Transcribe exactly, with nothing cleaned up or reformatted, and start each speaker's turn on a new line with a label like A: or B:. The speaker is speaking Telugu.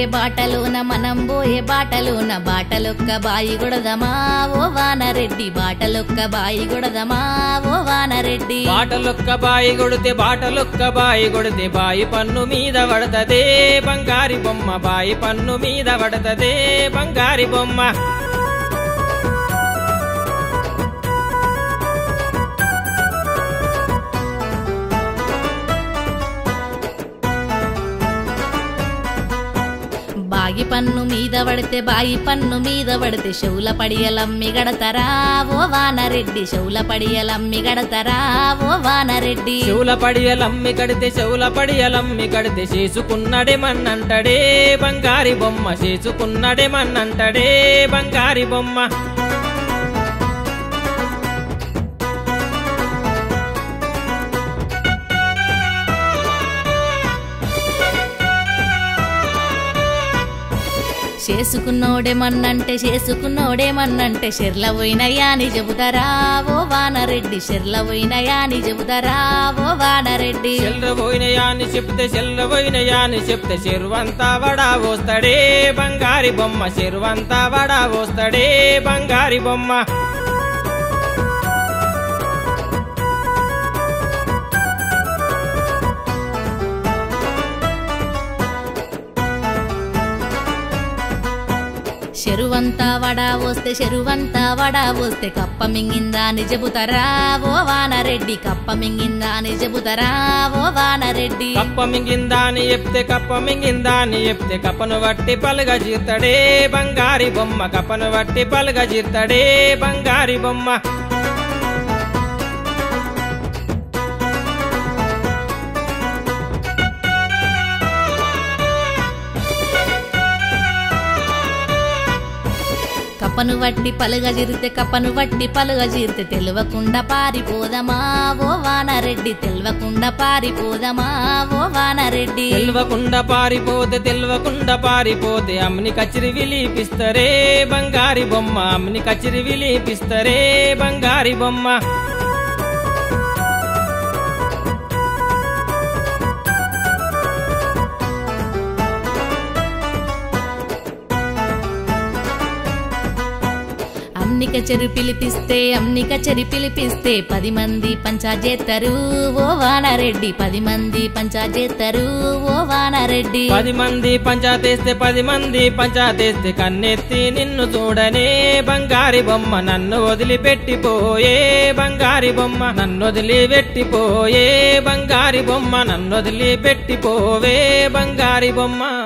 A: బాటలోన మనం పోయే బాటలోన బాటలొక్క బాయి గొడదమా ఓ వానరెడ్డి బాటలొక్క బాయి గొడదమా ఓ వానరెడ్డి
B: బాటలొక్క బాయి గొడితే బాటలొక్క బాయి గొడితే బాయి పన్ను మీద పడతదే బంగారి బొమ్మ బాయి పన్ను మీద పడతదే బంగారి బొమ్మ
A: బాగి పన్ను మీద పడితే బాయి పన్ను మీద పడితే చెవుల పడియలమ్మి గడతరా ఓ వానరెడ్డి చెవుల పడియలమ్మి గడతరా ఓ వానరెడ్డి
B: చెవుల పడియలమ్మి కడితే చెవుల పడియలమ్మి కడితే చేసుకున్నడేమన్నంటడే బంగారి బొమ్మ చేసుకున్నడేమన్నంటడే బంగారి బొమ్మ
A: చేసుకున్నోడేమన్నంటే చేసుకున్నోడేమన్నంటే షెర్ల పోయినయా అని చెబుతారా ఓ వానరెడ్డి షెర్ల పోయినయా అని చెబుతారా ఓ వానరెడ్డి
B: చెల్ర పోయినయా అని చెప్తే చెల్ర పోయినయా అని చెప్తే చెరువంతా వడా పోస్తాడే బంగారి బొమ్మ చెరువంతా వడా పోస్తాడే బంగారి బొమ్మ
A: చెరువంతా వడా వస్తే చెరువంతా వడా వస్తే కప్ప మింగిందా అని చెబుతారా ఓ వానరెడ్డి కప్ప మింగిందా అని చెబుతారా ఓ వానరెడ్డి
B: కప్ప మింగిందా అని చెప్తే కప్ప మింగిందా అని చెప్తే కప్పను వట్టి పలుగ జీర్తడే బంగారి బొమ్మ కప్పను వట్టి పలుగ జీర్తడే బంగారి బొమ్మ
A: కప్పను వట్టి పలుగ జీరితే కప్పను వట్టి పలుగ జీరితే తెలవకుండా పారిపోదమా ఓ వానరెడ్డి తెలవకుండా పారిపోదమా ఓ వానరెడ్డి
B: తెలవకుండా పారిపోతే తెలవకుండా పారిపోతే అమ్మని కచ్చిరి విలీపిస్తరే బంగారి బొమ్మ అమ్మని కచ్చిరి విలీపిస్తరే బంగారి బొమ్మ
A: అమ్ని కచెరి పిలిపిస్తే అమ్ని కచెరి పిలిపిస్తే పది మంది పంచాజేత్తరు ఓ వానరెడ్డి పది మంది పంచాజేత్తరు ఓ వానరెడ్డి
B: పది మంది పంచాతేస్తే పది మంది పంచాతేస్తే కన్నెత్తి నిన్ను చూడనే బంగారి బొమ్మ నన్ను వదిలిపెట్టిపోయే బంగారి బొమ్మ నన్ను వదిలిపెట్టిపోయే బంగారి బొమ్మ నన్ను వదిలిపెట్టిపోవే బంగారి బొమ్మ